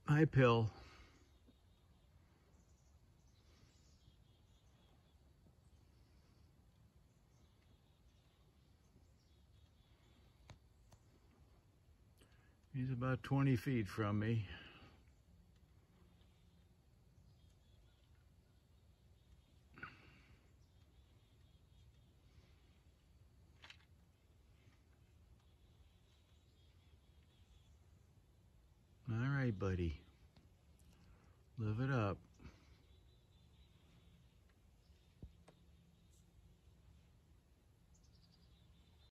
Hi, Pill. He's about 20 feet from me. All right, buddy. Live it up.